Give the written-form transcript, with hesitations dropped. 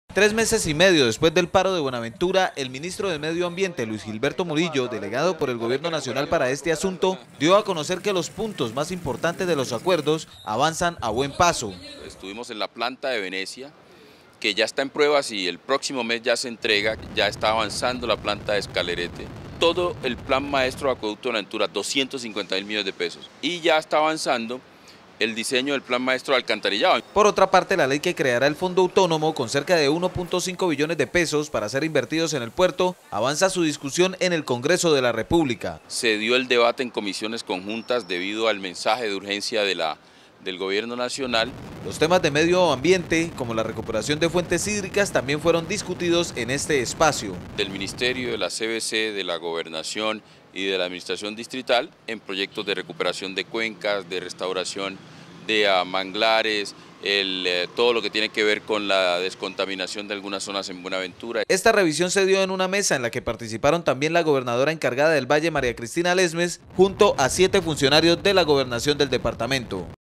3 meses y medio después del paro de Buenaventura, el ministro de Medio Ambiente, Luis Gilberto Murillo, delegado por el Gobierno Nacional para este asunto, dio a conocer que los puntos más importantes de los acuerdos avanzan a buen paso. Estuvimos en la planta de Venecia, que ya está en pruebas y el próximo mes ya se entrega, ya está avanzando la planta de Escalerete. Todo el plan maestro de Acueducto de Buenaventura, 250.000 millones de pesos. Y ya está avanzando el diseño del plan maestro de alcantarillado. Por otra parte, la ley que creará el fondo autónomo con cerca de 1.5 billones de pesos para ser invertidos en el puerto avanza su discusión en el Congreso de la República. Se dio el debate en comisiones conjuntas debido al mensaje de urgencia del Gobierno Nacional. Los temas de medio ambiente, como la recuperación de fuentes hídricas, también fueron discutidos en este espacio. Del Ministerio, de la CBC, de la Gobernación y de la Administración Distrital en proyectos de recuperación de cuencas, de restauración de manglares, todo lo que tiene que ver con la descontaminación de algunas zonas en Buenaventura. Esta revisión se dio en una mesa en la que participaron también la gobernadora encargada del Valle, María Cristina Lesmes, junto a 7 funcionarios de la gobernación del departamento.